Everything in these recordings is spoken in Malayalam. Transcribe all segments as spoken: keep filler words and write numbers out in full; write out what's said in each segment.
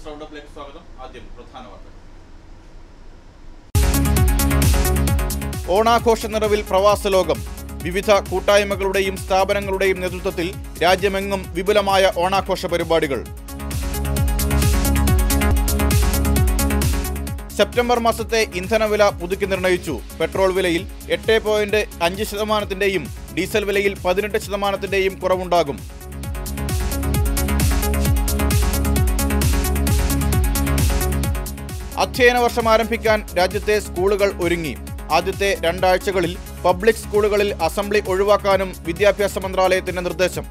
ന്യൂസ് റൗണ്ടപ്പിലേക്ക് സ്വാഗതം. ആദ്യം പ്രധാന വാർത്തകൾ. ഓണാഘോഷ നിറവിൽ പ്രവാസ ലോകം. വിവിധ കൂട്ടായ്മകളുടെയും സ്ഥാപനങ്ങളുടെയും നേതൃത്വത്തിൽ രാജ്യമെങ്ങും വിപുലമായ ഓണാഘോഷ പരിപാടികൾ. സെപ്റ്റംബർ മാസത്തെ ഇന്ധനവില പുതുക്കി നിർണയിച്ചു. പെട്രോൾ വിലയിൽ എട്ട് പോയിന്റ് അഞ്ച് ശതമാനത്തിന്റെയും ഡീസൽ വിലയിൽ പതിനെട്ട് ശതമാനത്തിന്റെയും കുറവുണ്ടാകും. അധ്യയന വർഷം ആരംഭിക്കാൻ രാജ്യത്തെ സ്കൂളുകൾ ഒരുങ്ങി. ആദ്യത്തെ രണ്ടാഴ്ചകളിൽ പബ്ലിക് സ്കൂളുകളിൽ അസംബ്ലി ഒഴിവാക്കാനും വിദ്യാഭ്യാസ മന്ത്രാലയത്തിന്റെ നിർദ്ദേശം.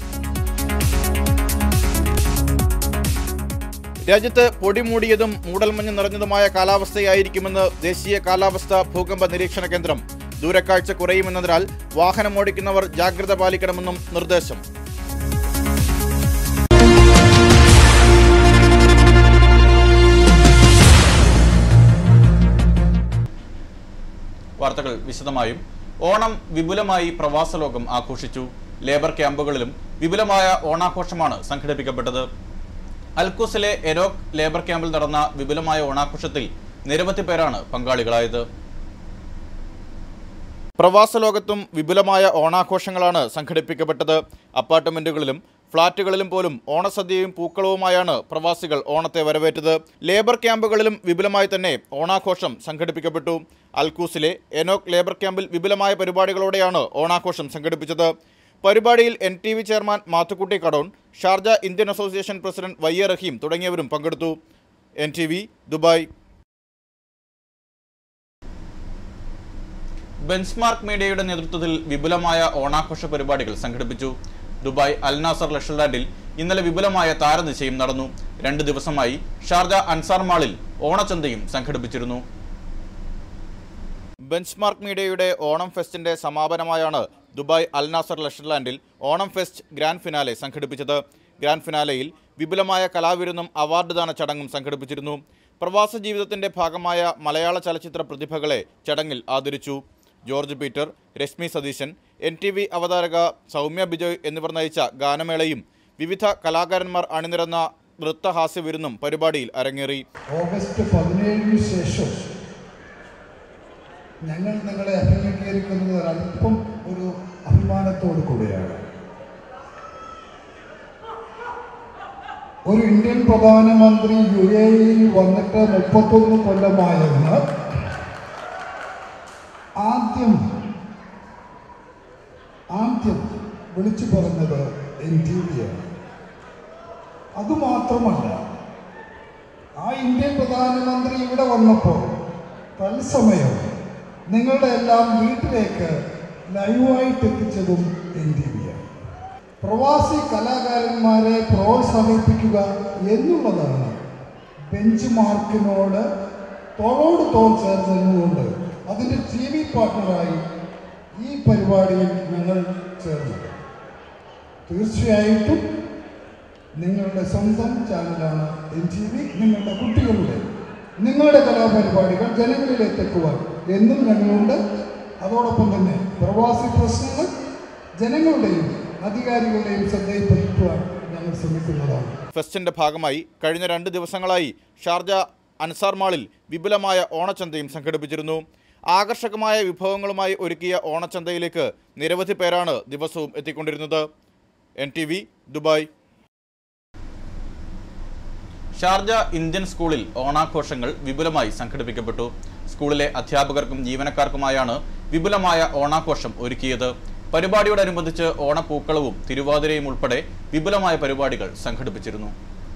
രാജ്യത്ത് പൊടിമൂടിയതും മൂടൽമഞ്ഞ് നിറഞ്ഞതുമായ കാലാവസ്ഥയായിരിക്കുമെന്ന് ദേശീയ കാലാവസ്ഥാ ഭൂകമ്പ നിരീക്ഷണ കേന്ദ്രം. ദൂരക്കാഴ്ച കുറയുമെന്നതിനാൽ വാഹനമോടിക്കുന്നവർ ജാഗ്രത പാലിക്കണമെന്നും നിർദ്ദേശം. വാർത്തകൾ വിശദമായും. ഓണം വിപുലമായി പ്രവാസ ലോകം ആഘോഷിച്ചു. ലേബർ ക്യാമ്പുകളിലും വിപുലമായ ഓണാഘോഷമാണ് സംഘടിപ്പിക്കപ്പെട്ടത്. അൽക്കൂസിലെ എരോക്ക് ലേബർ ക്യാമ്പിൽ നടന്ന വിപുലമായ ഓണാഘോഷത്തിൽ നിരവധി പേരാണ് പങ്കാളികളായത്. പ്രവാസ ലോകത്തും വിപുലമായ ഓണാഘോഷങ്ങളാണ് സംഘടിപ്പിക്കപ്പെട്ടത്. അപ്പാർട്ട്മെന്റുകളിലും ഫ്ളാറ്റുകളിലും പോലും ഓണസദ്യയും പൂക്കളവുമായാണ് പ്രവാസികൾ ഓണത്തെ വരവേറ്റത്. ലേബർ ക്യാമ്പുകളിലും വിപുലമായി തന്നെ ഓണാഘോഷം സംഘടിപ്പിക്കപ്പെട്ടു. അൽക്കൂസിലെ എനോക്ക് ലേബർ ക്യാമ്പിൽ വിപുലമായ പരിപാടികളോടെയാണ് ഓണാഘോഷം സംഘടിപ്പിച്ചത്. പരിപാടിയിൽ N T V chairman Mathukutty Kadon, Sharjah Indian association president Y A Rahim തുടങ്ങിയവരും പങ്കെടുത്തു. N T V Dubai. Benchmark മീഡിയയുടെ നേതൃത്വത്തിൽ വിപുലമായ ഓണാഘോഷ പരിപാടികൾ സംഘടിപ്പിച്ചു. ദുബായ് അൽ നാസർ ലഷലാൻഡിൽ ഇന്നലെ വിപുലമായ താരനിശയും നടന്നു. രണ്ട് ദിവസമായി ഷാർജ അൻസാർ മാളിൽ ഓണച്ചന്തയും സംഘടിപ്പിച്ചിരുന്നു. ബെഞ്ച്മാർക്ക് മീഡിയയുടെ ഓണം ഫെസ്റ്റിന്റെ സമാപനമായാണ് ദുബായ് അൽ നാസർ ലഷലാൻഡിൽ ഓണം ഫെസ്റ്റ് ഗ്രാൻഡ് ഫിനാലെ സംഘടിപ്പിച്ചത്. ഗ്രാൻഡ് ഫിനാലെയിൽ വിപുലമായ കലാവിരുന്നും അവാർഡ് ദാന ചടങ്ങും സംഘടിപ്പിച്ചിരുന്നു. പ്രവാസ ജീവിതത്തിന്റെ ഭാഗമായ മലയാള ചലച്ചിത്ര പ്രതിഭകളെ ചടങ്ങിൽ ആദരിച്ചു. George Peter, Rashmi Satheesan, N T V അവതാരക സൗമ്യ ബിജോയ് എന്നിവർ നയിച്ച ഗാനമേളയും വിവിധ കലാകാരന്മാർ അണിനിരന്ന നൃത്തഹാസ്യ വിരുന്നും പരിപാടിയിൽ അരങ്ങേറി. ഓഗസ്റ്റ് പതിനേഴിന് ശേഷം ഞങ്ങൾ നിങ്ങളെ അഭിമുഖീകരിക്കുന്നത് അല്പം ഒരു അഭിമാനത്തോടു കൂടിയാണ്. ഒരു ഇന്ത്യൻ പ്രധാനമന്ത്രി യു എ ഇയിൽ വന്നിട്ട് മുപ്പത്തൊന്ന് കൊല്ലമായെന്ന് ആദ്യം ആദ്യം വിളിച്ചു പറഞ്ഞത് എൻ ടി വിയാണ്. അതുമാത്രമല്ല, ആ ഇന്ത്യൻ പ്രധാനമന്ത്രി ഇവിടെ വന്നപ്പോൾ തത്സമയം നിങ്ങളുടെ എല്ലാം വീട്ടിലേക്ക് ലൈവായിട്ട് എത്തിച്ചതും എൻ ടി വിയാണ്. പ്രവാസി കലാകാരന്മാരെ പ്രോത്സാഹിപ്പിക്കുക എന്നുള്ളതാണ് ബെഞ്ച് മാർക്കിനോട് തോളോട് തോൾ ചേർന്നുകൊണ്ട് അതിൻ്റെ ടി വി പാർട്ട്ണറായി ഈ പരിപാടിയിൽ ഞങ്ങൾ ചേർന്നത്. തീർച്ചയായിട്ടും നിങ്ങളുടെ സ്വന്തം ചാനലാണ് എൻ ടി വി. നിങ്ങളുടെ കുട്ടികളുടെ നിങ്ങളുടെ കലാപരിപാടികൾ ജനങ്ങളിൽ എത്തിക്കുവാൻ എന്നും ഞങ്ങളുണ്ട്. അതോടൊപ്പം തന്നെ പ്രവാസി പ്രശ്നങ്ങൾ ജനങ്ങളുടെയും അധികാരികളുടെയും ശ്രദ്ധയിൽപ്പെടുത്തുവാൻ ഞങ്ങൾ ശ്രമിക്കുന്നതാണ്. ഫെസ്റ്റിന്റെ ഭാഗമായി കഴിഞ്ഞ രണ്ട് ദിവസങ്ങളായി ഷാർജ അൻസാർ മാളിൽ വിപുലമായ ഓണച്ചന്തയും സംഘടിപ്പിച്ചിരുന്നു. ആകർഷകമായ വിഭവങ്ങളുമായി ഒരുക്കിയ ഓണച്ചന്തയിലേക്ക് നിരവധി പേരാണ് ദിവസവും എത്തിക്കൊണ്ടിരുന്നത്. N T V Dubai. Sharjah Indian സ്കൂളിൽ ഓണാഘോഷങ്ങൾ വിപുലമായി സംഘടിപ്പിക്കപ്പെട്ടു. സ്കൂളിലെ അധ്യാപകർക്കും ജീവനക്കാർക്കുമായാണ് വിപുലമായ ഓണാഘോഷം ഒരുക്കിയത്. പരിപാടിയോടനുബന്ധിച്ച് ഓണപ്പൂക്കളവും തിരുവാതിരയും ഉൾപ്പെടെ വിപുലമായ പരിപാടികൾ സംഘടിപ്പിച്ചിരുന്നു.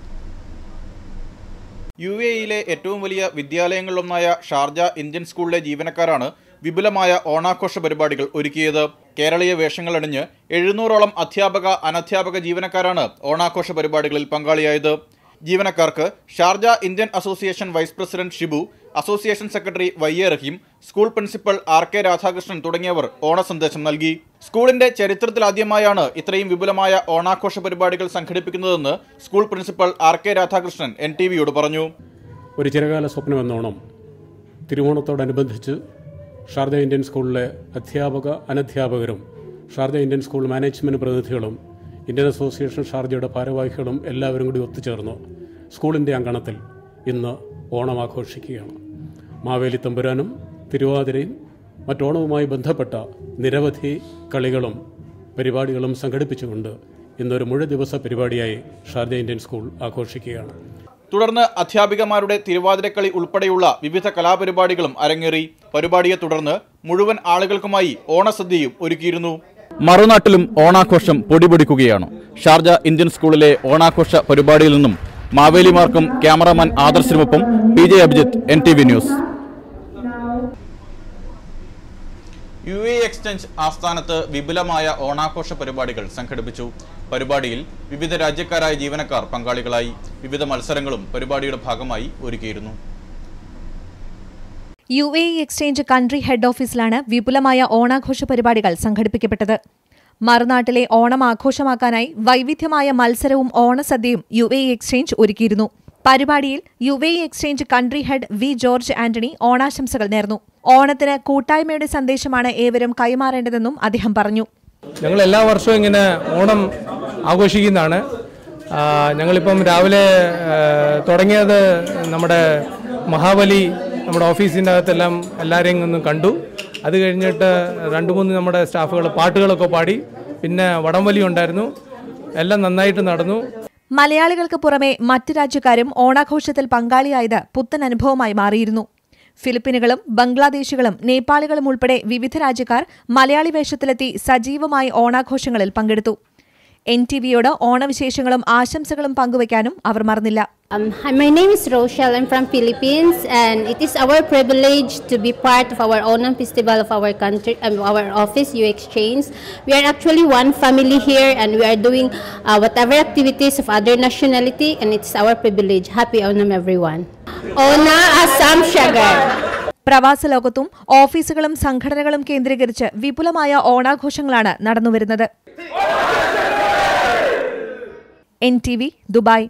യു എ ഇയിലെ ഏറ്റവും വലിയ വിദ്യാലയങ്ങളിലൊന്നായ ഷാർജ ഇന്ത്യൻ സ്കൂളിലെ ജീവനക്കാരാണ് വിപുലമായ ഓണാഘോഷ പരിപാടികൾ ഒരുക്കിയത്. കേരളീയ വേഷങ്ങളണിഞ്ഞ് എഴുന്നൂറോളം അധ്യാപക അനധ്യാപക ജീവനക്കാരാണ് ഓണാഘോഷ പരിപാടികളിൽ പങ്കാളിയായത്. ജീവനക്കാർക്ക് Sharjah Indian association vice president Shibu, association secretary Y A Rahim, school principal R K Radhakrishnan തുടങ്ങിയവർ ഓണസന്ദേശം നൽകി. സ്കൂളിന്റെ ചരിത്രത്തിലാദ്യമായാണ് ഇത്രയും വിപുലമായ ഓണാഘോഷ പരിപാടികൾ സംഘടിപ്പിക്കുന്നതെന്ന് school principal R K Radhakrishnan N T വിയോട് പറഞ്ഞു. ഒരു ചിരകാല സ്വപ്നമെന്നോണം തിരുവോണത്തോടനുബന്ധിച്ച് ഷാർജ ഇന്ത്യൻ സ്കൂളിലെ അധ്യാപക അനധ്യാപകരും ഷാർജ ഇന്ത്യൻ സ്കൂൾ മാനേജ്മെൻറ്റ് പ്രതിനിധികളും ഇന്ത്യൻ അസോസിയേഷൻ ഷാർജയുടെ ഭാരവാഹികളും എല്ലാവരും കൂടി ഒത്തുചേർന്നു സ്കൂളിൻ്റെ അങ്കണത്തിൽ ഇന്ന് ഓണം ആഘോഷിക്കുകയാണ്. മാവേലി തമ്പുരാനും തിരുവാതിരയും മറ്റോണവുമായി ബന്ധപ്പെട്ട നിരവധി കളികളും പരിപാടികളും സംഘടിപ്പിച്ചുകൊണ്ട് ഇന്നൊരു മുഴു ദിവസ പരിപാടിയായി ഷാർജ ഇന്ത്യൻ സ്കൂൾ ആഘോഷിക്കുകയാണ്. തുടർന്ന് അധ്യാപികമാരുടെ തിരുവാതിരക്കളി ഉൾപ്പെടെയുള്ള വിവിധ കലാപരിപാടികളും അരങ്ങേറി. പരിപാടിയെ തുടർന്ന് മുഴുവൻ ആളുകൾക്കുമായി ഓണസദ്യയും ഒരുക്കിയിരുന്നു. മറുനാട്ടിലും ഓണാഘോഷം പൊടിപൊടിക്കുകയാണ്. ഷാർജ ഇന്ത്യൻ സ്കൂളിലെ ഓണാഘോഷ പരിപാടിയിൽ നിന്നും മാവേലിമാർക്കും ക്യാമറാമാൻ ആദർശിനുമൊപ്പം P J Abhijith, N T V news. U A exchange ആസ്ഥാനത്ത് വിപുലമായ ഓണാഘോഷ പരിപാടികൾ സംഘടിപ്പിച്ചു. പരിപാടിയിൽ വിവിധ രാജ്യക്കാരായ ജീവനക്കാർ പങ്കാളികളായി. വിവിധ മത്സരങ്ങളും പരിപാടിയുടെ ഭാഗമായി ഒരുക്കിയിരുന്നു. U A exchange country head ഓഫീസിലാണ് വിപുലമായ ഓണാഘോഷ പരിപാടികൾ സംഘടിപ്പിക്കപ്പെട്ടത്. മറുനാട്ടിലെ ഓണം ആഘോഷമാക്കാനായി വൈവിധ്യമായ മത്സരവും ഓണസദ്യയും യു എ എക്സ്ചേഞ്ച് ഒരുക്കിയിരുന്നു. പരിപാടിയിൽ U A exchange country head V George Antony ഓണാശംസകൾ നേർന്നു. ഓണത്തിന് കൂട്ടായ്മയുടെ സന്ദേശമാണ് ഏവരും കൈമാറേണ്ടതെന്നും അദ്ദേഹം പറഞ്ഞു. ഞങ്ങൾ എല്ലാ വർഷവും ഇങ്ങനെ ഓണം ആഘോഷിക്കുന്നതാണ്. ഞങ്ങളിപ്പം രാവിലെ തുടങ്ങിയത് നമ്മുടെ മഹാബലി നമ്മുടെ ഓഫീസിൻ്റെ അകത്തെല്ലാം എല്ലാവരെയും ഒന്ന് കണ്ടു. അത് കഴിഞ്ഞിട്ട് രണ്ട് മൂന്ന് നമ്മുടെ സ്റ്റാഫുകൾ പാട്ടുകളൊക്കെ പാടി. പിന്നെ വടംവലി ഉണ്ടായിരുന്നു. എല്ലാം നന്നായിട്ട് നടന്നു. മലയാളികൾക്ക് പുറമെ മറ്റ് രാജ്യക്കാരും ഓണാഘോഷത്തിൽ പങ്കാളിയായത് പുത്തൻ അനുഭവമായി മാറിയിരുന്നു. ഫിലിപ്പീനുകളും ബംഗ്ലാദേശികളും നേപ്പാളികളും ഉൾപ്പെടെ വിവിധ രാജ്യക്കാർ മലയാളി വേഷത്തിലെത്തി സജീവമായി ഓണാഘോഷങ്ങളിൽ പങ്കെടുത്തു. എൻ ടി വിയോട് ഓണവിശേഷങ്ങളും ആശംസകളും പങ്കുവയ്ക്കാനും അവർ മറന്നില്ല. Um, hi, my name is Rochelle. I'm from Philippines, and it is our privilege to be part of our Onam festival of our country, um, our office, U Exchange. We are actually one family here, and we are doing uh, whatever activities of other nationality, and it's our privilege. Happy Onam, everyone. Ona Assam Shagar. പ്രവാസ ലോകത്തും ഓഫീസുകളും സംഘടനകളും കേന്ദ്രീകരിച്ച് വിപുലമായ ഓണാഘോഷങ്ങളാണ് നടന്നുവരുന്നത്. N T V, Dubai.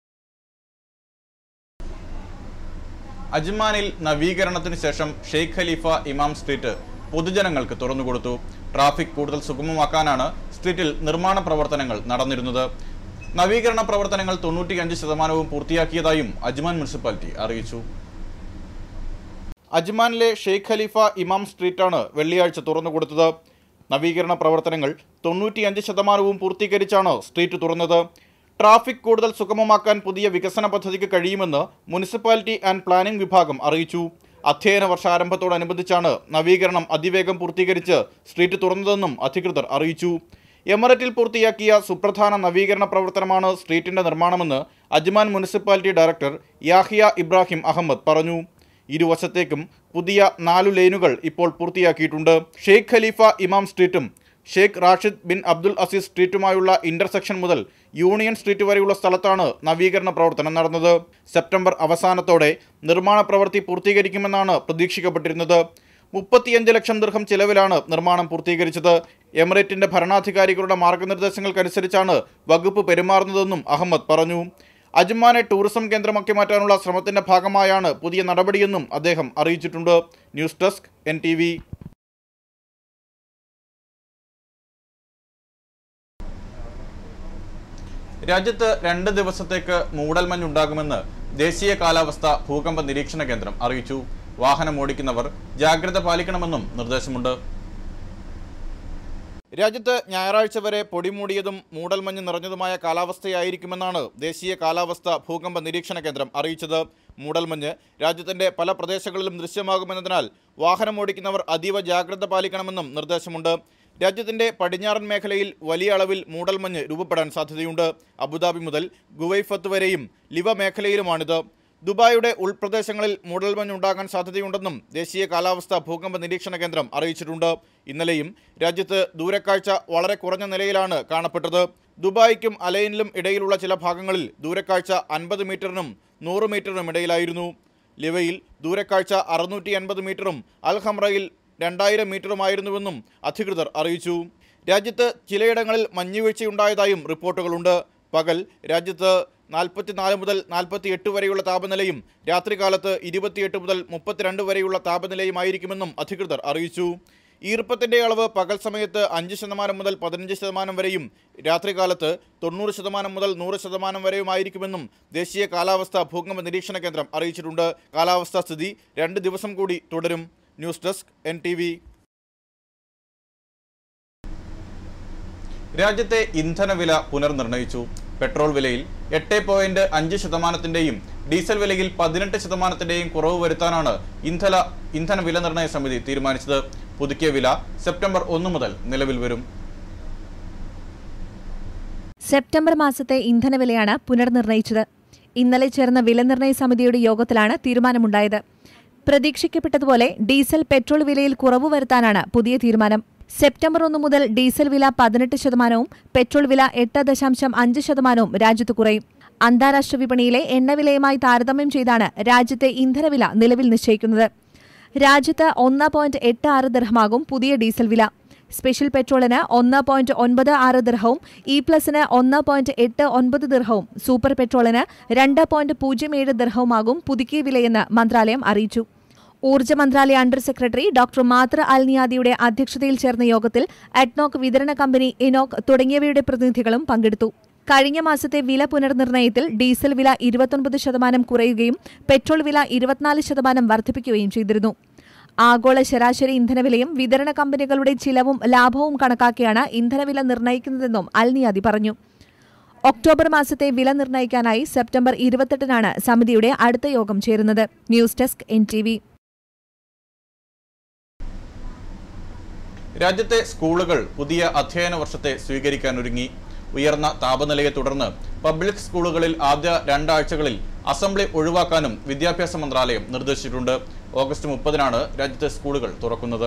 അജ്മാനിൽ നവീകരണത്തിന് ശേഷം ഷെയ്ഖ് ഖലീഫ ഇമാം സ്ട്രീറ്റ് പൊതുജനങ്ങൾക്ക് തുറന്നുകൊടുത്തു. ട്രാഫിക് കൂടുതൽ സുഗമമാക്കാനാണ് സ്ട്രീറ്റിൽ നിർമ്മാണ പ്രവർത്തനങ്ങൾ നടന്നിരുന്നത്. നവീകരണ പ്രവർത്തനങ്ങൾ തൊണ്ണൂറ്റിയഞ്ച് ശതമാനവും പൂർത്തിയാക്കിയതായും അജ്മാൻ മുനിസിപ്പാലിറ്റി അറിയിച്ചു. അജ്മാനിലെ ഷെയ്ഖ് ഖലീഫ ഇമാം സ്ട്രീറ്റാണ് വെള്ളിയാഴ്ച തുറന്നുകൊടുത്തത്. നവീകരണ പ്രവർത്തനങ്ങൾ തൊണ്ണൂറ്റിയഞ്ച് ശതമാനവും പൂർത്തീകരിച്ചാണ് സ്ട്രീറ്റ് തുറന്നത്. ട്രാഫിക് കൂടുതൽ സുഗമമാക്കാൻ പുതിയ വികസന പദ്ധതിക്ക് കഴിയുമെന്ന് മുനിസിപ്പാലിറ്റി ആൻഡ് പ്ലാനിംഗ് വിഭാഗം അറിയിച്ചു. അധ്യയന വർഷാരംഭത്തോടനുബന്ധിച്ചാണ് നവീകരണം അതിവേഗം പൂർത്തീകരിച്ച് സ്ട്രീറ്റ് തുറന്നതെന്നും അധികൃതർ അറിയിച്ചു. എമിറേറ്റിൽ പൂർത്തിയാക്കിയ സുപ്രധാന നവീകരണ പ്രവർത്തനമാണ് സ്ട്രീറ്റിന്റെ നിർമ്മാണമെന്ന് Ajman municipality director Yahya Ibrahim Ahmed പറഞ്ഞു. ഇരുവശത്തേക്കും പുതിയ നാലു ലൈനുകൾ ഇപ്പോൾ പൂർത്തിയാക്കിയിട്ടുണ്ട്. ഷെയ്ഖ് ഖലീഫ ഇമാം സ്ട്രീറ്റും Sheikh Rashid bin Abdul Aziz സ്ട്രീറ്റുമായുള്ള ഇന്റർസെക്ഷൻ മുതൽ യൂണിയൻ സ്ട്രീറ്റ് വരെയുള്ള സ്ഥലത്താണ് നവീകരണ പ്രവർത്തനം നടന്നത്. സെപ്റ്റംബർ അവസാനത്തോടെ നിർമ്മാണ പ്രവൃത്തി പൂർത്തീകരിക്കുമെന്നാണ് പ്രതീക്ഷിക്കപ്പെട്ടിരുന്നത്. മുപ്പത്തിയഞ്ച് ലക്ഷം ദിർഹം ചിലവിലാണ് നിർമ്മാണം പൂർത്തീകരിച്ചത്. എമിറേറ്റിന്റെ ഭരണാധികാരികളുടെ മാർഗനിർദ്ദേശങ്ങൾക്കനുസരിച്ചാണ് വകുപ്പ് പെരുമാറുന്നതെന്നും അഹമ്മദ് പറഞ്ഞു. അജ്മാനെ ടൂറിസം കേന്ദ്രമാക്കി മാറ്റാനുള്ള ശ്രമത്തിന്റെ ഭാഗമായാണ് പുതിയ നടപടിയെന്നും അദ്ദേഹം അറിയിച്ചിട്ടുണ്ട്. News desk, N T V. രാജ്യത്ത് രണ്ട് ദിവസത്തേക്ക് മൂടൽമഞ്ഞുണ്ടാകുമെന്ന് ദേശീയ കാലാവസ്ഥാ ഭൂകമ്പ നിരീക്ഷണ കേന്ദ്രം അറിയിച്ചു. വാഹനം ഓടിക്കുന്നവർ ജാഗ്രത പാലിക്കണമെന്നും നിർദ്ദേശമുണ്ട്. രാജ്യത്ത് ഞായറാഴ്ച വരെ പൊടിമൂടിയതും മൂടൽമഞ്ഞ് നിറഞ്ഞതുമായ കാലാവസ്ഥയായിരിക്കുമെന്നാണ് ദേശീയ കാലാവസ്ഥാ ഭൂകമ്പ നിരീക്ഷണ കേന്ദ്രം അറിയിച്ചത്. മൂടൽമഞ്ഞ് രാജ്യത്തിന്റെ പല പ്രദേശങ്ങളിലും ദൃശ്യമാകുമെന്നതിനാൽ വാഹനം ഓടിക്കുന്നവർ അതീവ ജാഗ്രത പാലിക്കണമെന്നും നിർദ്ദേശമുണ്ട്. രാജ്യത്തിന്റെ പടിഞ്ഞാറൻ മേഖലയിൽ വലിയ അളവിൽ മൂടൽമഞ്ഞ് രൂപപ്പെടാൻ സാധ്യതയുണ്ട്. അബുദാബി മുതൽ ഗുവൈഫത്ത് വരെയും ലിവ മേഖലയിലുമാണിത്. ദുബായിയുടെ ഉൾപ്രദേശങ്ങളിൽ മൂടൽമഞ്ഞുണ്ടാകാൻ സാധ്യതയുണ്ടെന്നും ദേശീയ കാലാവസ്ഥാ ഭൂകമ്പ നിരീക്ഷണ കേന്ദ്രം അറിയിച്ചിട്ടുണ്ട്. ഇന്നലെയും രാജ്യത്ത് ദൂരക്കാഴ്ച വളരെ കുറഞ്ഞ നിലയിലാണ് കാണപ്പെട്ടത്. ദുബായിക്കും അലൈനിലും ഇടയിലുള്ള ചില ഭാഗങ്ങളിൽ ദൂരക്കാഴ്ച അൻപത് മീറ്ററിനും നൂറ് മീറ്ററിനും ഇടയിലായിരുന്നു. ലിവയിൽ ദൂരക്കാഴ്ച അറുന്നൂറ്റി അൻപത് മീറ്ററും അൽഹംറയിൽ രണ്ടായിരം മീറ്ററുമായിരുന്നുവെന്നും അധികൃതർ അറിയിച്ചു. രാജ്യത്ത് ചിലയിടങ്ങളിൽ മഞ്ഞുവീഴ്ചയുണ്ടായതായും റിപ്പോർട്ടുകളുണ്ട്. പകൽ രാജ്യത്ത് നാൽപ്പത്തിനാല് മുതൽ നാൽപ്പത്തി എട്ട് വരെയുള്ള താപനിലയും രാത്രികാലത്ത് ഇരുപത്തിയെട്ട് മുതൽ മുപ്പത്തിരണ്ട് വരെയുള്ള താപനിലയുമായിരിക്കുമെന്നും അധികൃതർ അറിയിച്ചു. ഈർപ്പത്തിന്റെ അളവ് പകൽ സമയത്ത് അഞ്ച് ശതമാനം മുതൽ പതിനഞ്ച് ശതമാനം വരെയും രാത്രികാലത്ത് തൊണ്ണൂറ് ശതമാനം മുതൽ നൂറ് ശതമാനം വരെയുമായിരിക്കുമെന്നും ദേശീയ കാലാവസ്ഥാ ഭൂകമ്പ നിരീക്ഷണ കേന്ദ്രം അറിയിച്ചിട്ടുണ്ട്. കാലാവസ്ഥാ സ്ഥിതി രണ്ട് ദിവസം കൂടി തുടരും. News desk N T V. രാജ്യത്തെ ഇന്ധനവില പുനർനിർണയിച്ചു. പെട്രോൾ വിലയിൽ എട്ട് പോയിന്റ് അഞ്ച് ശതമാനത്തിന്റെയും ഡീസൽ വിലയിൽ പതിനെട്ട് ശതമാനത്തിന്റെയും കുറവ് വരുത്താനാണ് ഇന്ധന ഇന്ധന വില നിർണയ സമിതി തീരുമാനിച്ചത്. പുതുക്കിയ വില സെപ്റ്റംബർ ഒന്ന് മുതൽ നിലവിൽ വരും. സെപ്റ്റംബർ മാസത്തെ ഇന്ധനവിലയാണ് പുനർനിർണയിച്ചത്. ഇന്നലെ ചേർന്ന വിലനിർണയ സമിതിയുടെ യോഗത്തിലാണ് തീരുമാനമുണ്ടായത്. പ്രതീക്ഷിക്കപ്പെട്ടതുപോലെ ഡീസൽ പെട്രോൾ വിലയിൽ കുറവ് വരുത്താനാണ് പുതിയ തീരുമാനം. സെപ്റ്റംബർ ഒന്ന് മുതൽ ഡീസൽ വില പതിനെട്ട് ശതമാനവും പെട്രോൾ വില എട്ട് ദശാംശം അഞ്ച് ശതമാനവും രാജ്യത്ത് കുറയും. അന്താരാഷ്ട്ര വിപണിയിലെ എണ്ണവിലയുമായി താരതമ്യം ചെയ്താണ് രാജ്യത്തെ ഇന്ധനവില നിലവിൽ നിശ്ചയിക്കുന്നത്. രാജ്യത്ത് ഒന്ന് പോയിന്റ് എട്ട് ആറ് ദിർഹമാകും പുതിയ ഡീസൽ വില. സ്പെഷ്യൽ പെട്രോളിന് ഒന്ന് പോയിന്റ് ഒൻപത് ആറ് ദിർഹവും ഇ പ്ലസിന് ഒന്ന് പോയിന്റ് എട്ട് ഒൻപത് ദിർഹവും സൂപ്പർ പെട്രോളിന് രണ്ട് പോയിന്റ് പൂജ്യം ഏഴ് ദിർഹവുമാകും പുതുക്കിയ വിലയെന്ന് മന്ത്രാലയം അറിയിച്ചു. ഊർജ്ജ മന്ത്രാലയ അണ്ടർ സെക്രട്ടറി ഡോക്ടർ മാത്ര അൽ നിയാദിയുടെ അധ്യക്ഷതയിൽ ചേർന്ന യോഗത്തിൽ അഡ്നോക് വിതരണ കമ്പനി ഇനോക് തുടങ്ങിയവയുടെ പ്രതിനിധികളും പങ്കെടുത്തു. കഴിഞ്ഞ മാസത്തെ വില പുനർനിർണയത്തിൽ ഡീസൽ വില ഇരുപത്തൊൻപത് ശതമാനം കുറയുകയും പെട്രോൾ വില ഇരുപത്തിനാല് ശതമാനം വർദ്ധിപ്പിക്കുകയും ചെയ്തിരുന്നു. ആഗോള ശരാശരി ഇന്ധനവിലയും വിതരണ കമ്പനികളുടെ ചിലവും ലാഭവും കണക്കാക്കിയാണ് ഇന്ധനവില നിർണ്ണയിക്കുന്നതെന്നും അൽ നിയാദി പറഞ്ഞു. ഒക്ടോബർ മാസത്തെ വില നിർണ്ണയിക്കാനായി സെപ്റ്റംബർ ഇരുപത്തെട്ടിനാണ് സമിതിയുടെ അടുത്ത യോഗം ചേരുന്നത്. News desk N T V. രാജ്യത്തെ സ്കൂളുകൾ പുതിയ അധ്യയന വർഷത്തെ സ്വീകരിക്കാനൊരുങ്ങി. ഉയർന്ന താപനിലയെ തുടർന്ന് പബ്ലിക് സ്കൂളുകളിൽ ആദ്യ രണ്ടാഴ്ചകളിൽ അസംബ്ലി ഒഴിവാക്കാനും വിദ്യാഭ്യാസ മന്ത്രാലയം നിർദ്ദേശിച്ചിട്ടുണ്ട്. ഓഗസ്റ്റ് മുപ്പതിനാണ് രാജ്യത്തെ സ്കൂളുകൾ തുറക്കുന്നത്.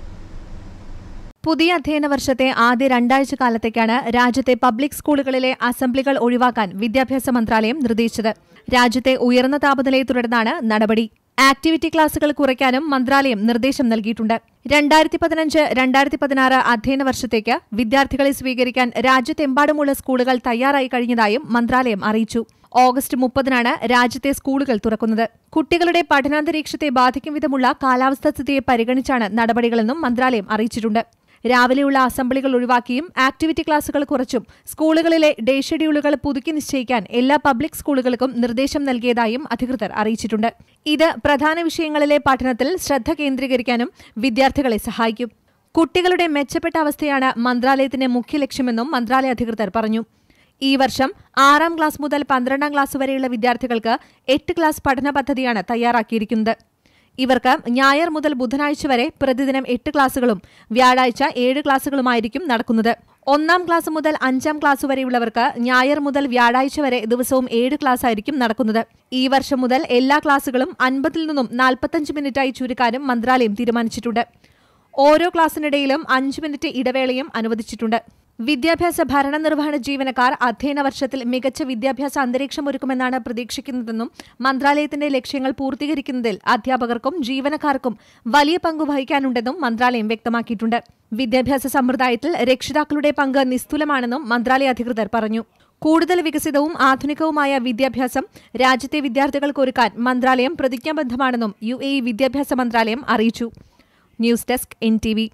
പുതിയ അധ്യയന വർഷത്തെ ആദ്യ രണ്ടാഴ്ച കാലത്തേക്കാണ് രാജ്യത്തെ പബ്ലിക് സ്കൂളുകളിലെ അസംബ്ലികൾ ഒഴിവാക്കാൻ വിദ്യാഭ്യാസ മന്ത്രാലയം നിർദ്ദേശിച്ചത്. രാജ്യത്തെ ഉയർന്ന താപനിലയെ തുടർന്നാണ് നടപടി. ആക്ടിവിറ്റി ക്ലാസുകൾ കുറയ്ക്കാനും മന്ത്രാലയം നിർദ്ദേശം നൽകിയിട്ടുണ്ട്. രണ്ടായിരത്തി പതിനഞ്ച് രണ്ടായിരത്തി പതിനാറ് അധ്യയന വർഷത്തേക്ക് വിദ്യാർത്ഥികളെ സ്വീകരിക്കാൻ രാജ്യത്തെമ്പാടുമുള്ള സ്കൂളുകൾ തയ്യാറായി കഴിഞ്ഞതായും മന്ത്രാലയം അറിയിച്ചു. ഓഗസ്റ്റ് മുപ്പതിനാണ് രാജ്യത്തെ സ്കൂളുകൾ തുറക്കുന്നത്. കുട്ടികളുടെ പഠനാന്തരീക്ഷത്തെ ബാധിക്കും വിധമുള്ള കാലാവസ്ഥാ സ്ഥിതിയെ പരിഗണിച്ചാണ് നടപടികളെന്നും മന്ത്രാലയം അറിയിച്ചിട്ടുണ്ട്. രാവിലെയുള്ള അസംബ്ലികൾ ഒഴിവാക്കിയും ആക്ടിവിറ്റി ക്ലാസുകൾ കുറച്ചും സ്കൂളുകളിലെ ഡേ ഷെഡ്യൂളുകൾ പുതുക്കി നിശ്ചയിക്കാൻ എല്ലാ പബ്ലിക് സ്കൂളുകൾക്കും നിർദ്ദേശം നൽകിയതായും അധികൃതർ അറിയിച്ചിട്ടുണ്ട്. ഇത് പ്രധാന വിഷയങ്ങളിലെ പഠനത്തിൽ ശ്രദ്ധ കേന്ദ്രീകരിക്കാനും വിദ്യാർത്ഥികളെ സഹായിക്കും. കുട്ടികളുടെ മെച്ചപ്പെട്ട അവസ്ഥയാണ് മന്ത്രാലയത്തിന്റെ മുഖ്യ ലക്ഷ്യമെന്നും മന്ത്രാലയ അധികൃതർ പറഞ്ഞു. ഈ വർഷം ആറാം ക്ലാസ് മുതൽ പന്ത്രണ്ടാം ക്ലാസ് വരെയുള്ള വിദ്യാർത്ഥികൾക്ക് എട്ട് ക്ലാസ് പഠന പദ്ധതിയാണ് തയ്യാറാക്കിയിരിക്കുന്നത്. ഇവർക്ക് ഞായർ മുതൽ ബുധനാഴ്ച വരെ പ്രതിദിനം എട്ട് ക്ലാസുകളും വ്യാഴാഴ്ച ഏഴ് ക്ലാസുകളുമായിരിക്കും നടക്കുന്നത്. ഒന്നാം ക്ലാസ് മുതൽ അഞ്ചാം ക്ലാസ് വരെയുള്ളവർക്ക് ഞായർ മുതൽ വ്യാഴാഴ്ച വരെ ദിവസവും ഏഴ് ക്ലാസ് ആയിരിക്കും നടക്കുന്നത്. ഈ വർഷം മുതൽ എല്ലാ ക്ലാസുകളും അൻപതിൽ നിന്നും നാൽപ്പത്തഞ്ച് മിനിറ്റായി ചുരുക്കാനും മന്ത്രാലയം തീരുമാനിച്ചിട്ടുണ്ട്. ഓരോ ക്ലാസ്സിനിടയിലും അഞ്ച് മിനിറ്റ് ഇടവേളയും അനുവദിച്ചിട്ടുണ്ട്. വിദ്യാഭ്യാസ ഭരണനിർവഹണ ജീവനക്കാർ അധ്യയന വർഷത്തിൽ മികച്ച വിദ്യാഭ്യാസ അന്തരീക്ഷം ഒരുക്കുമെന്നാണ് പ്രതീക്ഷിക്കുന്നതെന്നും മന്ത്രാലയത്തിന്റെ ലക്ഷ്യങ്ങൾ പൂർത്തീകരിക്കുന്നതിൽ അധ്യാപകർക്കും ജീവനക്കാർക്കും വലിയ പങ്ക് വഹിക്കാനുണ്ടെന്നും മന്ത്രാലയം വ്യക്തമാക്കിയിട്ടുണ്ട്. വിദ്യാഭ്യാസ സമ്പ്രദായത്തിൽ രക്ഷിതാക്കളുടെ പങ്ക് നിസ്തുലമാണെന്നും മന്ത്രാലയ അധികൃതർ പറഞ്ഞു. കൂടുതൽ വികസിതവും ആധുനികവുമായ വിദ്യാഭ്യാസം രാജ്യത്തെ വിദ്യാർത്ഥികൾക്കൊരുക്കാൻ മന്ത്രാലയം പ്രതിജ്ഞാബദ്ധമാണെന്നും യു എ ഇ വിദ്യാഭ്യാസ മന്ത്രാലയം അറിയിച്ചു. News desk N T V.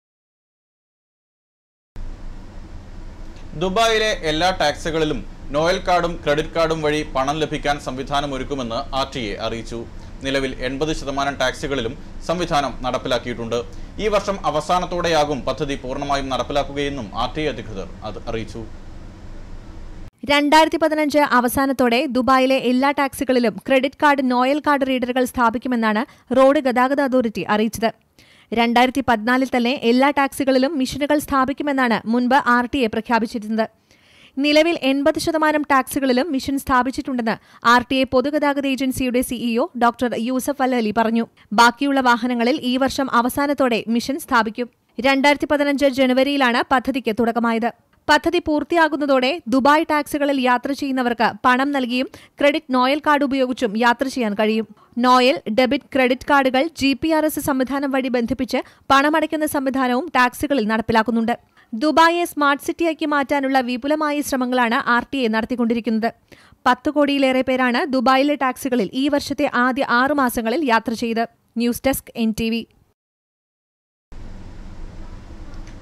ദുബായിലെ എല്ലാ ടാക്സികളിലും നോയൽ കാർഡും ക്രെഡിറ്റ് കാർഡും വഴി പണം ലഭിക്കാൻ സംവിധാനമൊരുക്കുമെന്ന് ആർ ടി എ അറിയിച്ചു. നിലവിൽ എൺപത് ശതമാനം ടാക്സികളിലും സംവിധാനം നടപ്പിലാക്കിയിട്ടുണ്ട്. ഈ വർഷം അവസാനത്തോടെയാകും പദ്ധതി പൂർണ്ണമായും നടപ്പിലാക്കുകയെന്നും ആർ ടി എ അധികൃതർ അറിയിച്ചു. രണ്ടായിരത്തി പതിനഞ്ച് അവസാനത്തോടെ ദുബായിലെ എല്ലാ ടാക്സികളിലും ക്രെഡിറ്റ് കാർഡ് നോയൽ കാർഡ് റീഡറുകൾ സ്ഥാപിക്കുമെന്നാണ് റോഡ് ഗതാഗത അതോറിറ്റി അറിയിച്ചത്. രണ്ടായിരത്തി പതിനാലിൽ തന്നെ എല്ലാ ടാക്സികളിലും മിഷനുകൾ സ്ഥാപിക്കുമെന്നാണ് മുൻപ് ആർ ടി എ പ്രഖ്യാപിച്ചിരുന്നത്. നിലവിൽ എൺപത് ശതമാനം ടാക്സികളിലും മിഷൻ സ്ഥാപിച്ചിട്ടുണ്ടെന്ന് ആർ ടി എ പൊതുഗതാഗത ഏജൻസിയുടെ CEO doctor Yousuf Al Ali പറഞ്ഞു. ബാക്കിയുള്ള വാഹനങ്ങളിൽ ഈ വർഷം അവസാനത്തോടെ മിഷൻ സ്ഥാപിക്കും. രണ്ടായിരത്തി പതിനഞ്ച് ജനുവരിയിലാണ് പദ്ധതിക്ക് തുടക്കമായത്. പദ്ധതി പൂർത്തിയാകുന്നതോടെ ദുബായ് ടാക്സികളിൽ യാത്ര ചെയ്യുന്നവർക്ക് പണം നൽകിയും ക്രെഡിറ്റ് നോയൽ കാർഡ് ഉപയോഗിച്ചും യാത്ര ചെയ്യാൻ കഴിയും. നോയൽ, ഡെബിറ്റ്, ക്രെഡിറ്റ് കാർഡുകൾ ജി പി ആർ എസ് സംവിധാനം വഴി ബന്ധിപ്പിച്ച് പണമടയ്ക്കുന്ന സംവിധാനവും ടാക്സികളിൽ നടപ്പിലാക്കുന്നുണ്ട്. ദുബായിയെ സ്മാർട്ട് സിറ്റിയാക്കി മാറ്റാനുള്ള വിപുലമായ ശ്രമങ്ങളാണ് ആർ ടി എ നടത്തിക്കൊണ്ടിരിക്കുന്നത്. പത്ത് കോടിയിലേറെ പേരാണ് ദുബായിലെ ടാക്സികളിൽ ഈ വർഷത്തെ ആദ്യ ആറു മാസങ്ങളിൽ യാത്ര ചെയ്ത്. News desk N T V.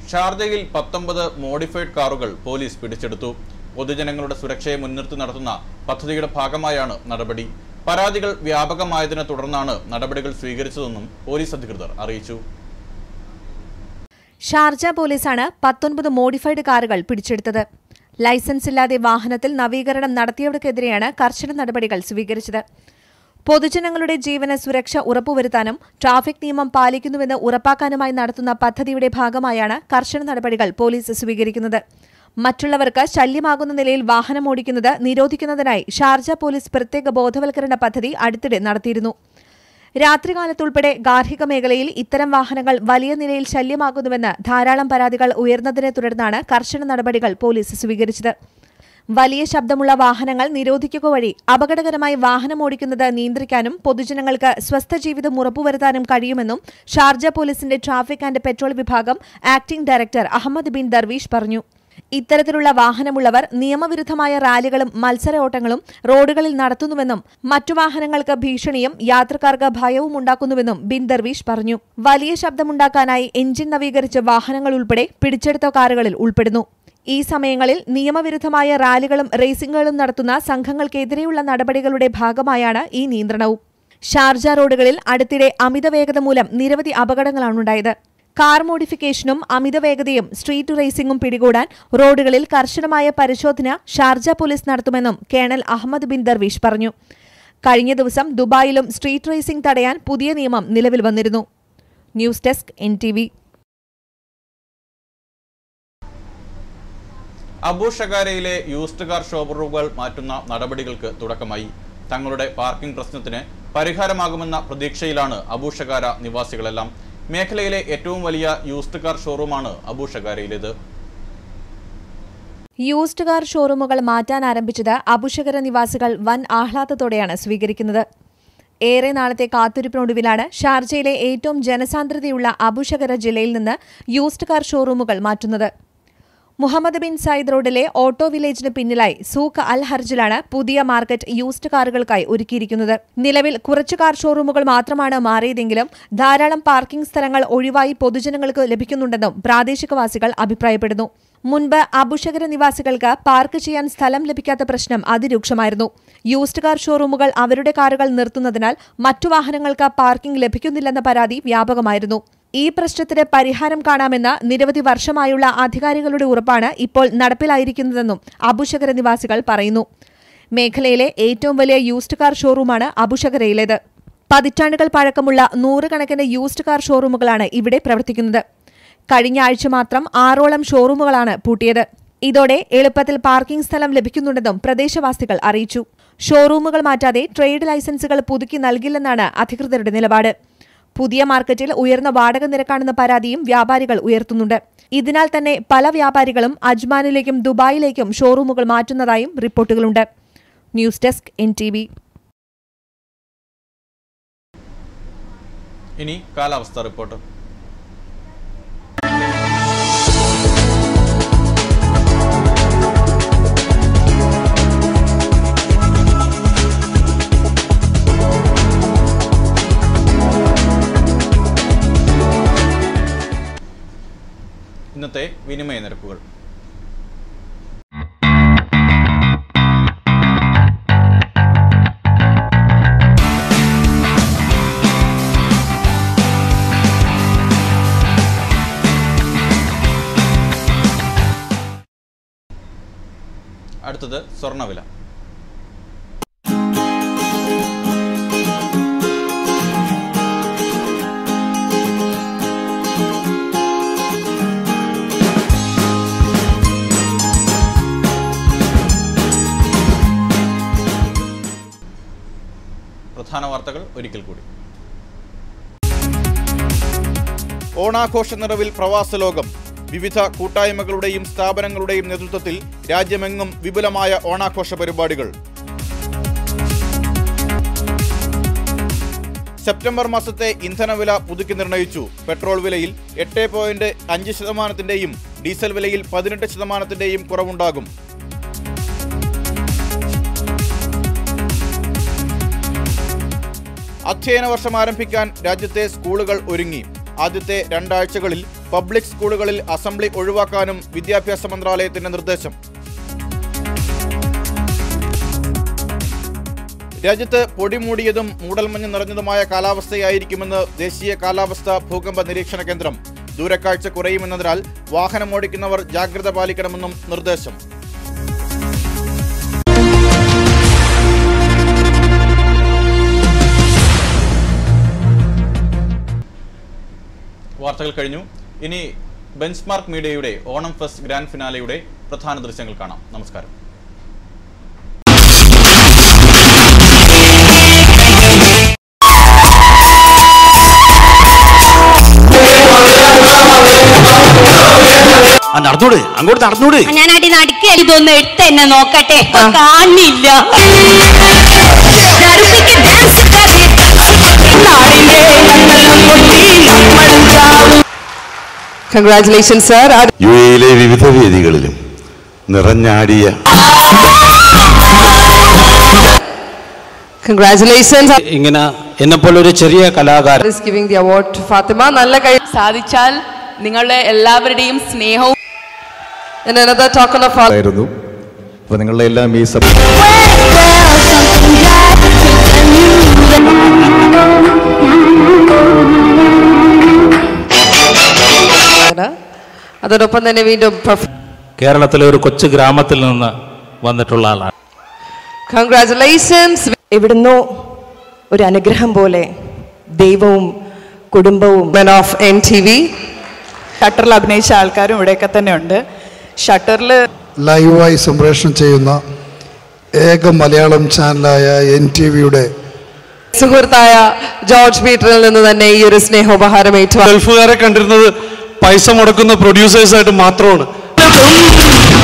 ഷാർജയിൽ പത്തൊമ്പത് മോഡിഫൈഡ് കാറുകൾ പോലീസ് പിടിച്ചെടുത്തു. പൊതുജനങ്ങളുടെ സുരക്ഷയെ മുൻനിർത്തി നടത്തുന്ന പദ്ധതിയുടെ ഭാഗമായാണ് നടപടി. പരാതികൾ വ്യാപകമായതിനെ തുടർന്നാണ് നടപടികൾ സ്വീകരിച്ചതെന്നും പോലീസ് അധികൃതർ അറിയിച്ചു. ഷാർജ പോലീസാണ് പത്തൊൻപത് മോഡിഫൈഡ് കാറുകൾ പിടിച്ചെടുത്തത്. ലൈസൻസ് ഇല്ലാതെ വാഹനത്തിൽ നവീകരണം നടത്തിയവർക്കെതിരെയാണ് കർശന നടപടികൾ സ്വീകരിച്ചത്. പൊതുജനങ്ങളുടെ ജീവന് സുരക്ഷ ഉറപ്പുവരുത്താനും ട്രാഫിക് നിയമം പാലിക്കുന്നുവെന്ന് ഉറപ്പാക്കാനുമായി നടത്തുന്ന പദ്ധതിയുടെ ഭാഗമായാണ് കർശന നടപടികൾ പോലീസ് സ്വീകരിക്കുന്നത്. മറ്റുള്ളവർക്ക് ശല്യമാകുന്ന നിലയിൽ വാഹനമോടിക്കുന്നത് നിരോധിക്കുന്നതിനായി ഷാർജ പോലീസ് പ്രത്യേക ബോധവൽക്കരണ പദ്ധതി അടുത്തിടെ നടത്തിയിരുന്നു. രാത്രികാലത്തുൾപ്പെടെ ഗാർഹിക മേഖലയിൽ ഇത്തരം വാഹനങ്ങൾ വലിയ നിലയിൽ ശല്യമാകുന്നുവെന്ന് ധാരാളം പരാതികൾ ഉയർന്നതിനെ തുടർന്നാണ് കർശന നടപടികൾ പോലീസ് സ്വീകരിച്ചത്. വലിയ ശബ്ദമുള്ള വാഹനങ്ങൾ നിരോധിക്കുക വഴി അപകടകരമായി വാഹനമോടിക്കുന്നത് നിയന്ത്രിക്കാനും പൊതുജനങ്ങൾക്ക് സ്വസ്ഥ ജീവിതം ഉറപ്പുവരുത്താനും കഴിയുമെന്നും ഷാർജ പോലീസിന്റെ ട്രാഫിക് ആൻഡ് പെട്രോൾ വിഭാഗം acting director Ahmed bin Darwish പറഞ്ഞു. ഇത്തരത്തിലുള്ള വാഹനമുള്ളവർ നിയമവിരുദ്ധമായ റാലികളും മത്സര ഓട്ടങ്ങളും റോഡുകളിൽ നടത്തുന്നുവെന്നും മറ്റു വാഹനങ്ങൾക്ക് ഭീഷണിയും യാത്രക്കാർക്ക് ഭയവും ഉണ്ടാക്കുന്നുവെന്നും ബിൻ ദർവീഷ് പറഞ്ഞു. വലിയ ശബ്ദമുണ്ടാക്കാനായി എഞ്ചിൻ നവീകരിച്ച വാഹനങ്ങൾ ഉൾപ്പെടെ പിടിച്ചെടുത്ത കാറുകളിൽ ഉൾപ്പെടുന്നു. ഈ സമയങ്ങളിൽ നിയമവിരുദ്ധമായ റാലികളും റേസിംഗുകളും നടത്തുന്ന സംഘങ്ങൾക്കെതിരെയുള്ള നടപടികളുടെ ഭാഗമായാണ് ഈ നിയന്ത്രണവും. ഷാർജ റോഡുകളിൽ അടുത്തിടെ അമിതവേഗത മൂലം നിരവധി അപകടങ്ങളാണുണ്ടായത്. കാർ മോഡിഫിക്കേഷനും അമിതവേഗതയും സ്ട്രീറ്റ് റേസിംഗും പിടികൂടാൻ റോഡുകളിൽ കർശനമായ പരിശോധന ഷാർജ പോലീസ് നടത്തുമെന്നും കേണൽ അഹമ്മദ് ബിൻ ദർവീഷ് പറഞ്ഞു. കഴിഞ്ഞ ദിവസം ദുബായിലും സ്ട്രീറ്റ് റേസിംഗ് തടയാൻ പുതിയ നിയമം നിലവിൽ വന്നിരുന്നു. News desk N T V. Abu ഷഗാരയിലെ യൂസ്ഡ് കാർ ഷോറൂമുകൾ മാറ്റുന്ന നടപടികൾക്ക് തുടക്കമായി. തങ്ങളുടെ പാർക്കിംഗ് പ്രശ്നത്തിന് പരിഹാരമാകുമെന്ന പ്രതീക്ഷയിലാണ് അബു ഷഗാര നിവാസികളെല്ലാം. മേഖലയിലെ ഏറ്റവും വലിയ യൂസ്ഡ് കാർ ഷോറൂമാണ് അബു ഷഗാരയിലേത്. യൂസ്ഡ് കാർ ഷോറൂമുകൾ മാറ്റാൻ ആരംഭിച്ചത് അബുഷഗര നിവാസികൾ വൻ ആഹ്ലാദത്തോടെയാണ് സ്വീകരിക്കുന്നത്. ഏറെ നാളത്തെ കാത്തിരിപ്പിനൊടുവിലാണ് ഷാർജയിലെ ഏറ്റവും ജനസാന്ദ്രതയുള്ള അബുഷഗര ജില്ലയിൽ നിന്ന് യൂസ്ഡ് കാർ ഷോറൂമുകൾ മാറ്റുന്നത്. മുഹമ്മദ് ബിൻ സയ്യിദ് റോഡിലെ ഓട്ടോ വില്ലേജിന് പിന്നിലായി സൂഖ് അൽ ഹർജിലാണ് പുതിയ മാർക്കറ്റ് യൂസ്ഡ് കാറുകൾക്കായി ഒരുക്കിയിരിക്കുന്നത്. നിലവിൽ കുറച്ചു കാർ ഷോറൂമുകൾ മാത്രമാണ് മാറിയതെങ്കിലും ധാരാളം പാർക്കിംഗ് സ്ഥലങ്ങൾ ഒഴിവായി പൊതുജനങ്ങൾക്ക് ലഭിക്കുന്നുണ്ടെന്നും പ്രാദേശികവാസികൾ അഭിപ്രായപ്പെടുന്നു. മുൻപ് അബുഷഗര നിവാസികൾക്ക് പാർക്ക് ചെയ്യാൻ സ്ഥലം ലഭിക്കാത്ത പ്രശ്നം അതിരൂക്ഷമായിരുന്നു. യൂസ്ഡ് കാർ ഷോറൂമുകൾ അവരുടെ കാറുകൾ നിർത്തുന്നതിനാൽ മറ്റു വാഹനങ്ങൾക്ക് പാർക്കിംഗ് ലഭിക്കുന്നില്ലെന്ന പരാതി വ്യാപകമായിരുന്നു. ഈ പ്രശ്നത്തിന് പരിഹാരം കാണാമെന്ന നിരവധി വർഷമായുള്ള അധികാരികളുടെ ഉറപ്പാണ് ഇപ്പോൾ നടപ്പിലായിരിക്കുന്നതെന്നും അബുഷഗര നിവാസികൾ പറയുന്നു. മേഖലയിലെ ഏറ്റവും വലിയ യൂസ്ഡ് കാർ ഷോറൂമാണ് അബുഷഗരയിലേത്. പതിറ്റാണ്ടുകൾ പഴക്കമുള്ള നൂറുകണക്കിന് യൂസ്ഡ് കാർ ഷോറൂമുകളാണ് ഇവിടെ പ്രവർത്തിക്കുന്നത്. കഴിഞ്ഞ ആഴ്ച മാത്രം ആറോളം ഷോറൂമുകളാണ് പൂട്ടിയത്. ഇതോടെ എളുപ്പത്തിൽ പാർക്കിംഗ് സ്ഥലം ലഭിക്കുന്നുണ്ടെന്നും പ്രദേശവാസികൾ അറിയിച്ചു. ഷോറൂമുകൾ മാറ്റാതെ ട്രേഡ് ലൈസൻസുകൾ പുതുക്കി നൽകില്ലെന്നാണ് അധികൃതരുടെ നിലപാട്. പുതിയ മാർക്കറ്റിൽ ഉയർന്ന വാടക നിരക്കാണെന്ന പരാതിയും വ്യാപാരികൾ ഉയർത്തുന്നുണ്ട്. ഇതിനാൽ തന്നെ പല വ്യാപാരികളും അജ്മാനിലേക്കും ദുബായിലേക്കും ഷോറൂമുകൾ മാറ്റുന്നതായും റിപ്പോർട്ടുകളുണ്ട്. News desk N T V. ഇനി കാലാവസ്ഥാ റിപ്പോർട്ട്. ഇന്നത്തെ വിനിമയ നിരക്കുകൾ. അടുത്തത് സ്വർണ്ണവില. പ്രധാന വാർത്തകൾ ഒരിക്കൽ കൂടി. ഓണാഘോഷ നിറവിൽ പ്രവാസ ലോകം. വിവിധ കൂട്ടായ്മകളുടെയും സ്ഥാപനങ്ങളുടെയും നേതൃത്വത്തിൽ രാജ്യമെങ്ങും വിപുലമായ ഓണാഘോഷ പരിപാടികൾ. സെപ്റ്റംബർ മാസത്തെ ഇന്ധനവില പുതുക്കി നിർണയിച്ചു. പെട്രോൾ വിലയിൽ എട്ട് പോയിന്റ് അഞ്ച് ശതമാനത്തിന്റെയും ഡീസൽ വിലയിൽ പതിനെട്ട് ശതമാനത്തിന്റെയും കുറവുണ്ടാകും. അധ്യയന വർഷം ആരംഭിക്കാൻ രാജ്യത്തെ സ്കൂളുകൾ ഒരുങ്ങി. ആദ്യത്തെ രണ്ടാഴ്ചകളിൽ പബ്ലിക് സ്കൂളുകളിൽ അസംബ്ലി ഒഴിവാക്കാനും വിദ്യാഭ്യാസ മന്ത്രാലയത്തിന്റെ നിർദ്ദേശം. രാജ്യത്ത് പൊടിമൂടിയതും മൂടൽമഞ്ഞ് നിറഞ്ഞതുമായ കാലാവസ്ഥയായിരിക്കുമെന്ന് ദേശീയ കാലാവസ്ഥാ ഭൂകമ്പ നിരീക്ഷണ കേന്ദ്രം. ദൂരക്കാഴ്ച കുറയുമെന്നതിനാൽ വാഹനമോടിക്കുന്നവർ ജാഗ്രത പാലിക്കണമെന്നും നിർദ്ദേശം. വാർത്തകൾ കഴിഞ്ഞു. ഇനി ബെഞ്ച്മാർക്ക് മീഡിയയുടെ ഓണം ഫെസ്റ്റ് ഗ്രാൻഡ് ഫിനാലെയുടെ പ്രധാന ദൃശ്യങ്ങൾ കാണാം. നമസ്കാരം. നടന്നൂടെ, അങ്ങോട്ട് നടന്നൂടെ. ഞാൻ അടി നടിക്ക് ഇതൊന്ന് എടുത്ത് എന്നെ നോക്കട്ടെ, കാണില്ല. Congratulations sir. യു എയിലെ വിവിധ വേദികളിലും നിറഞ്ഞാടിയ കൺഗ്രാറ്റുലേഷൻസ്. ഇങ്ങനെ എന്നെ പോലെ ഒരു ചെറിയ കലാകാരൻ is giving the award to Fatima. നല്ല കൈ. സാധിച്ചാൽ നിങ്ങളുടെ എല്ലാവരുടെയും സ്നേഹവും and another token of ആയിരുന്നു. അപ്പോൾ നിങ്ങളുടെ എല്ലാം ഈ അതോടൊപ്പം തന്നെ വീണ്ടും കേരളത്തിലെ ഒരു കൊച്ചു ഗ്രാമത്തിൽ നിന്ന് വന്നിട്ടുള്ള ആളാണ്. കൺഗ്രാറ്റുലേഷൻസ്. എവിടുന്നോ ഒരു അനുഗ്രഹം പോലെ ദൈവവും കുടുംബവും ഓഫ് എൻ ടി വി ഷട്ടറിൽ അഭിനയിച്ച ആൾക്കാരും ഇവിടെയൊക്കെ തന്നെ ഉണ്ട്. ഷട്ടറിൽ ലൈവായി സംപ്രേഷണം ചെയ്യുന്ന ഏക മലയാളം ചാനലായ എൻ ടി വിയുടെ സുഹൃത്തായ ജോർജ് പീറ്ററിൽ നിന്ന് തന്നെ ഈ ഒരു സ്നേഹോപഹാരം ഏറ്റു. ഗൾഫുകാരെ കണ്ടിരുന്നത് പൈസ മുടക്കുന്ന പ്രൊഡ്യൂസേഴ്സായിട്ട് മാത്രമാണ്.